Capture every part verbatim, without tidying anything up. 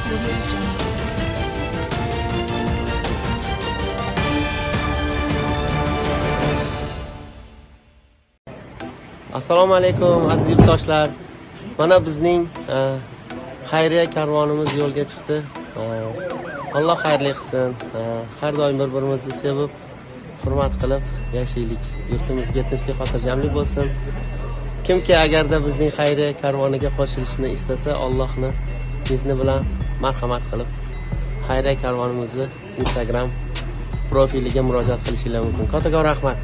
Assalomu alaykum aziz yurtdoshlar. Mana bizning xayriya karvonimiz yo'lga chiqdi. Alloh xayrli qilsin. Har doim bir-birimizni sevib, hurmat qilib yashaylik. Yurtimizga tinchlik, xotirjamlik bo'lsin. Kimki agarda bizning xayriya karvoniga qo'shilishni istasa, Allohni izni bilan marhamat qilib xayriya karvonimizni Instagram profiliga murojaat qilishingiz mumkin. Kattakon rahmat.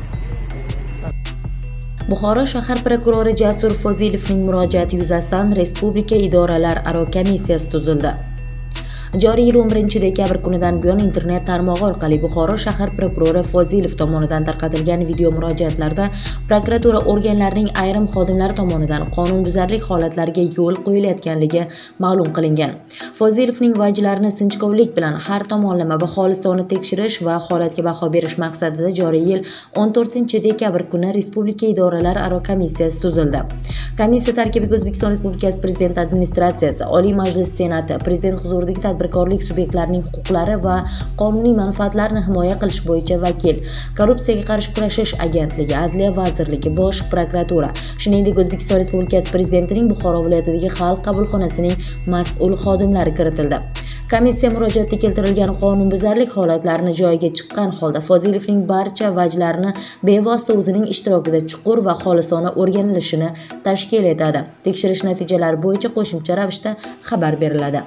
Buxoro shahar prokurori Jasur Fozilovning murojaati yuzasidan Respublika idoralararo komissiyasi tuzildi. Joriy yil o'n birinchi dekabr kunidan buyon internet tarmog'i orqali Buxoro shahar prokurori Fozilov tomonidan tarqatilgan video murojaatlarda prokuratura organlarining ayrim xodimlari tomonidan qonunbuzarlik holatlariga yo'l qo'yilayotganligi ma'lum qilingan. Fozilovning vajlarini sinchkovlik bilan har tomonlama va xolisona tekshirish va holatga baho berish maqsadida joriy yil o'n to'rtinchi dekabr kuni Respublika idoralararo komissiyasi tuzildi. Komissiya tarkibiga O'zbekiston Respublikasi Prezident administratsiyasi, Oliy Majlis Senati, Prezident huzuridagi tadbirkorlik subyektlarining huquqlari va qonuniy manfaatlarini himoya qilish bo'yicha vakil, Korrupsiyaga qarshi kurashish agentligi, Adliya vazirligi, Bosh prokuratura, shuningdek O'zbekiston Respublikasi Prezidentining Buxoro viloyatidagi xalq qabulxonasining mas'ul xodimlari kiritildi. Komissiya murojaatda keltirilgan qonunbuzarlik holatlarini joyiga chiqqan holda Fozilovning barcha vajlarini bevosita o'zining ishtirokida chuqur va xolisona o'rganilishini tashkil etadi. Tekshirish natijalari bo'yicha qo'shimcha ravishda xabar beriladi.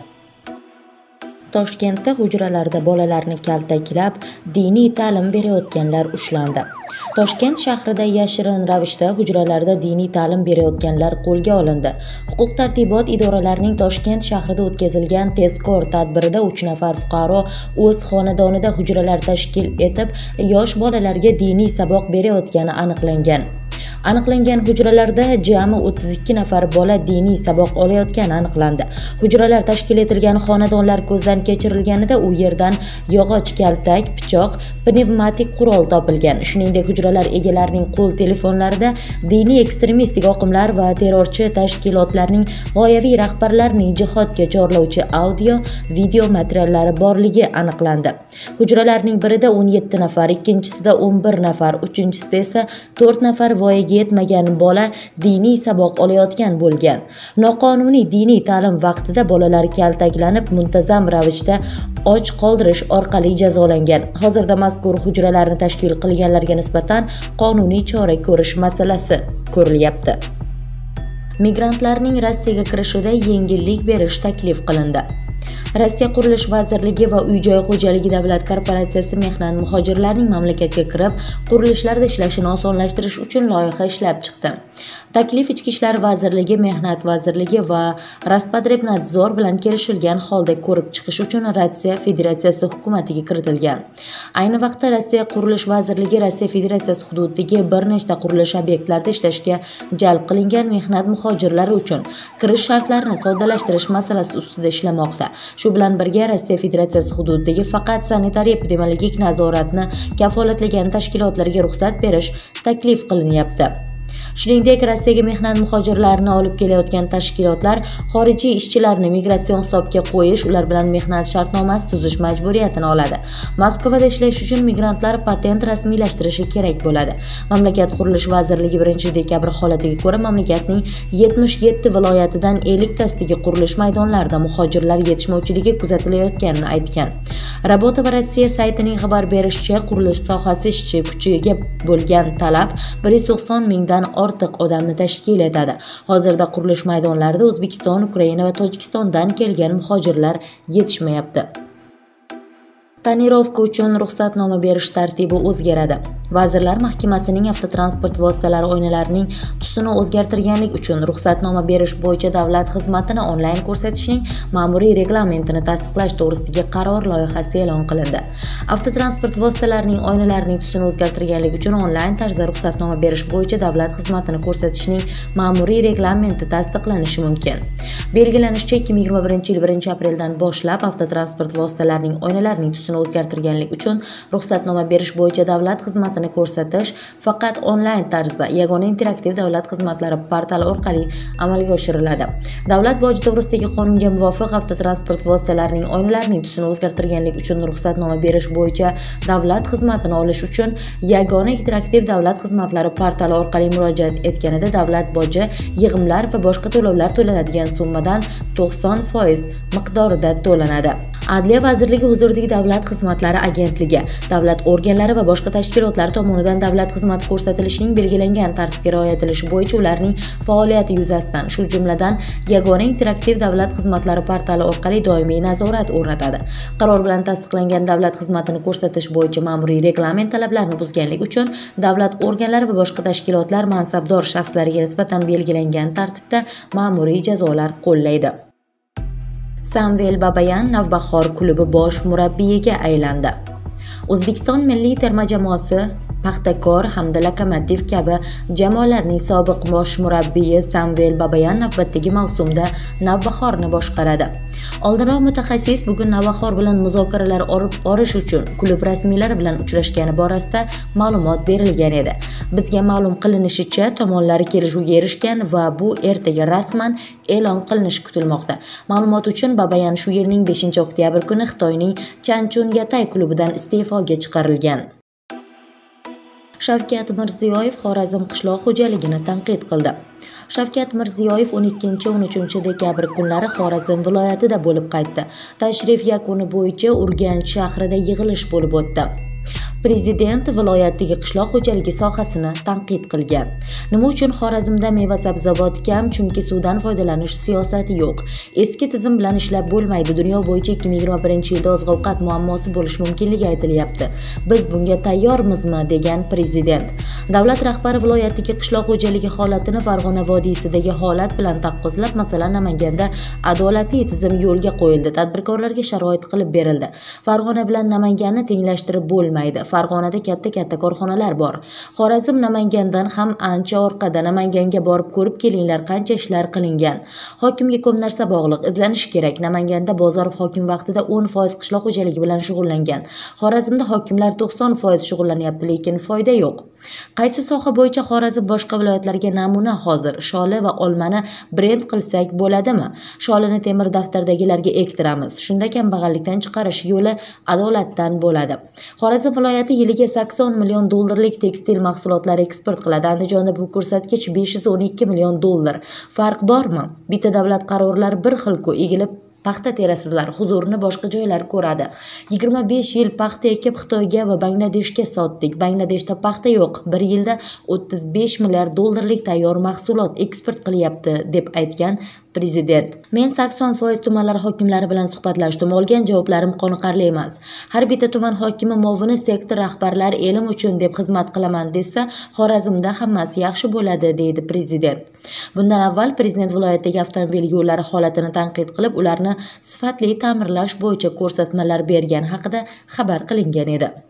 Toshkentda hujralarda bolalarni kaltaklab, diniy ta'lim berayotganlar ushlandi. Toshkent shahrida yashirin ravishda hujralarda diniy ta'lim berayotganlar qo'lga olindi. Huquq-tartibot idoralarining Toshkent shahrida o'tkazilgan tezkor tadbirida uch nafar fuqaro o'z xonadonida hujralar tashkil etib, yosh bolalarga diniy saboq berayotgani aniqlangan. Aniqlangan hujralarda jami o'ttiz ikki nafar bola diniy saboq olayotgani aniqlandi. Hujralar tashkil etilgan xonadonlar ko'zdan kechirilganida u yerdan yog'och kaltak, pichoq, pnevmatik qurol topilgan. Shuningdek, hujralar egalarining qo'l telefonlarida diniy ekstremistik oqimlar va terrorchi tashkilotlarning g'oyaviy rahbarlarining jihodga chorlovchi audio, video materiallari borligi aniqlandi. Hujralarning birida o'n yetti nafar, ikkinchisida o'n bir nafar, uchinchisida esa to'rt nafar voyaga yetmagan bola diniy saboq olayotgan bo'lgan. Noqonuniy diniy ta'lim vaqtida bolalar kaltaklanib, muntazam ravishda och qoldirish orqali jazolangan. Hozirda mazkur hujralarni tashkil qilganlarga nisbatan qonuniy chora ko'rish masalasi ko'rilyapti. Migrantlarning Rossiyaga kirishida yengillik berish taklif qilindi. Rossiya Qurilish vazirligi va Uy-joy xo'jaligi davlat korporatsiyasi mehnat muhojirlarning mamlakatga kirib, qurilishlarda ishlashini osonlashtirish uchun loyiha ishlab chiqdi. Taklif Ichki ishlar vazirligi, Mehnat vazirligi va Rospodrebnadzor bilan kelishilgan holda ko'rib chiqish uchun Rossiya Federatsiyasi hukumatiga kiritilgan. Ayni vaqtda Rossiya Qurilish vazirligi Rossiya Federatsiyasi hududidagi bir nechta qurilish obyektlarida ishlashga jalb qilingan mehnat muhojirlari uchun kirish shartlarini soddalashtirish masalasi ustida ishlamoqda. Shu bilan birga Rossiya Federatsiyasi hududidagi faqat sanitariya-epidemiologik nazoratni kafolatlagan tashkilotlarga ruxsat berish taklif qilinyapti. Shuningdek, Rossiyaga mehnat muhojirlarini olib kelayotgan tashkilotlar xorijiy ishchilarni migratsion hisobga qo'yish, ular bilan mehnat shartnomasi tuzish majburiyatini oladi. Moskvada ishlash uchun migrantlar patent rasmiylashtirishi kerak bo'ladi. Mamlakat Qurilish vazirligi birinchi dekabr holatiga ko'ra mamlakatning yetmish yetti viloyatidan elliktasidagi qurilish maydonlarida muhojirlar yetishmovchiligi kuzatilayotganini aytgan. Rabota va Rossiya saytining xabar berishicha, qurilish sohasi ishchi kuchiga bo'lgan talab bir yuz to'qson mingdan ortiq odamni tashkil etadi. Hozirda qurilish maydonlarida O'zbekiston, Ukraina va Tojikistondan kelgan muhojirlar yetishmayapti. Tonirovka uchun ruxsatnoma berish tartibi o'zgaradi. Vazirlar Mahkamasining avtotransport vositalari oynalarining tusini o'zgartirganlik uchun ruxsatnoma berish bo'yicha davlat xizmatini onlayn ko'rsatishning ma'muriy reglamentini tasdiqlash to'g'risidagi qaror loyihasi e'lon qilindi. Avtotransport vositalarining oynalarining tusini o'zgartirganlik uchun onlayn tarzda ruxsatnoma berish bo'yicha davlat xizmatini ko'rsatishning ma'muriy reglamenti tasdiqlanishi mumkin. Belgilanishicha, ikki ming yigirma birinchi yil birinchi apreldan boshlab avtotransport vositalarining oynalarining tusi tusini o'zgartirganlik uchun ruxsatnoma berish bo'yicha davlat xizmatini ko'rsatish faqat onlayn tarzda Yagona interaktiv davlat xizmatlari portali orqali amalga oshiriladi. Davlat boji to'g'risidagi qonunga muvofiq avtotransport vositalarining oynalarining tusini o'zgartirganlik uchun ruxsatnoma berish bo'yicha davlat xizmatini olish uchun Yagona interaktiv davlat xizmatlari portali orqali murojaat etganida davlat boji, yig'imlar va boshqa to'lovlar to'lanadigan summadan to'qson foiz miqdorida to'lanadi. Adliya vazirligi huzuridagi davlat xizmatlari agentligi davlat organlari va boshqa tashkilotlar tomonidan davlat xizmati ko'rsatilishining belgilangan tartibga rioya etilishi bo'yicha ularning faoliyati yuzasidan, shu jumladan Yagona interaktiv davlat xizmatlari portali orqali doimiy nazorat o'rnatadi. Qaror bilan tasdiqlangan davlat xizmatini ko'rsatish bo'yicha ma'muriy reglament talablarini buzganlik uchun davlat organlari va boshqa tashkilotlar mansabdor shaxslariga nisbatan belgilangan tartibda ma'muriy jazolar qo'llaydi. Samvel Babayan Navbahor klubi bosh murabbiyiga aylandi. O'zbekiston milliy terma jamoasi Paxtakor hamda Lokomotiv kabi jamoalarning sobiq bosh murabbiyi Samvel Babayan navbatdagi mavsumda Navbahorni boshqaradi. Oldinroq mutaxassis bugun Navbahor bilan muzokaralar olib borish uchun klub rasmiylari bilan uchrashgani borasida ma'lumot berilgan edi. Bizga ma'lum qilinishicha, tomonlar kelishuvga erishgan va bu ertaga rasman e'lon qilinishi kutilmoqda. Ma'lumot uchun, Babayan shu yilning beshinchi oktyabr kuni Xitoyning Chanchun Yatay klubidan iste'foga chiqarilgan. Shavkat Mirziyoyev Xorazm qishloq xo'jaligini tanqid qildi. Shavkat Mirziyoyev o'n ikkinchi o'n uchinchi dekabr kunlari Xorazm viloyatida bo'lib qaytdi. Tashrif yakuni bo'yicha Urganch shahrida yig'ilish bo'lib o'tdi. Prezident viloyatdagi qishloq xo'jaligi sohasini tanqid qilgan. Nima uchun Xorazmda meva-sabzavot kam? Chunki suvdan foydalanish siyosati yo'q. Eski tizim bilan ishlab bo'lmaydi. Dunyo bo'yicha ikki ming yigirma birinchi yilda oziq-ovqat muammosi bo'lishi mumkinligi aytilyapti. Biz bunga tayyormizmi? Degan prezident. Davlat rahbari viloyatdagi qishloq xo'jaligi holatini Farg'ona vodiysidagi holat bilan taqqoslab, masalan, Namanganda adolatli tizim yo'lga qo'yildi. Tadbirkorlarga sharoit qilib berildi. Farg'ona bilan Namanganni tenglashtirib bo'lmaydi. Farg'onada katta-katta korxonalar bor. Xorazm Namangandan ham ancha orqada. Namanganga borib ko'rib kelinglar, qancha ishlar qilingan. Hokimga ko'p narsa bog'liq, izlanishi kerak. Namanganda Bozorov hokim vaqtida o'n foiz qishloq xo'jaligi bilan shug'ullangan. Xorazmda hokimlar to'qson foiz shug'ullanyapti, lekin foyda yo'q. Qaysi soha bo'yicha Xorazm boshqa viloyatlarga namuna hozir? Sholi va olmani brend qilsak bo'ladimi? Sholini temir daftardagilarga ektiramiz. Shunda kambag'allikdan chiqarish yo'li adolatdan bo'ladi. Xorazm viloyati yiliga sakson million dollarlik tekstil mahsulotlari eksport qiladi. Andijonda bu ko'rsatkich besh yuz o'n ikki million dollar. Farq bormi? Bitta davlat qarorlari bir xil-ku, egilib paxta terasizlar, huzurni boshqa joylar ko'radi. yigirma besh yil paxta ekib Xitoyga va Bangladeshga sotdik. Bangladeshda paxta yo'q. Bir yilda o'ttiz besh milliard dollarlik tayyor mahsulot eksport qilyapti, deb aytgan prezident. Men sakson foiz tumanlar hokimlari bilan suhbatlashdim. Olgan javoblarim qoniqarli emas. Har bitta tuman hokimi muovini sektor rahbarlari elim uchun deb xizmat qilaman desa, Xorazmda hammasi yaxshi bo'ladi, deydi prezident. Bundan avval prezident viloyatdagi avtomobil yo'llari holatini tanqid qilib, ularni sifatli ta'mirlash bo'yicha ko'rsatmalar bergan haqida xabar qilingan edi.